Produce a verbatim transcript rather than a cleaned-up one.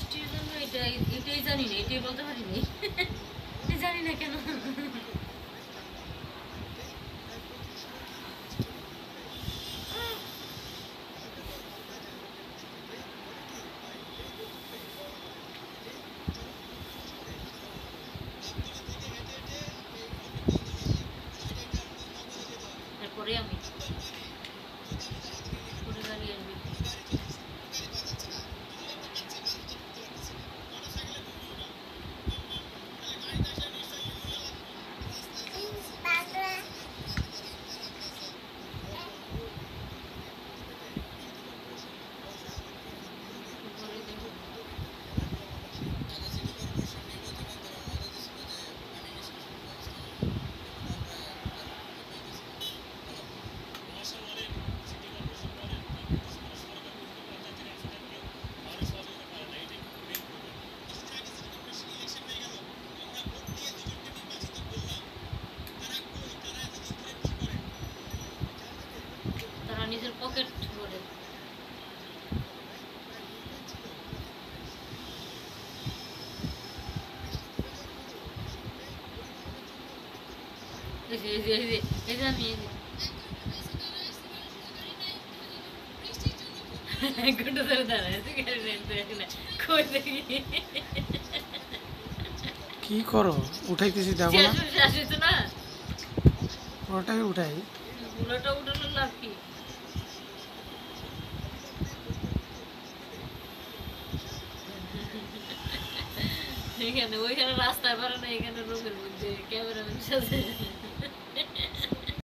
বৃষ্টির জন্য এটা এটাই জানি না, এটাই বলতে পারিনি। জানি না কেন। তারপরে আমি পরে গাড়ি আসবে। তারা নিজের পকেট ভরে। এই যে এই যে এই যে এই যে আমি গুন্ডু ধরে দাঁড়ায় কই দেখি কি করো? উঠাইতেছি দেখো না, আসিস না ওটাই উঠাই। বুলোটা উঠানো লাভ কি? এখানে ওইখানে রাস্তায় পারে না, এখানে রোগের মধ্যে ক্যামেরাম্যান সাথে